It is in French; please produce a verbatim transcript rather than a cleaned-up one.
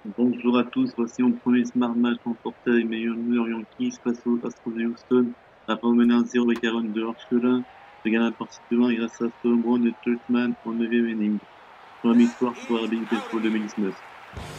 Bonjour à tous, voici mon premier smart match remporté avec mes New York Yankees face aux Astros de Houston. Après mener un zéro avec Aaron de Orphelin, je gagne la partie de un grâce à Home Run de Turkman en neuvième inning. Pour la victoire pour la Big Baseball deux mille dix-neuf.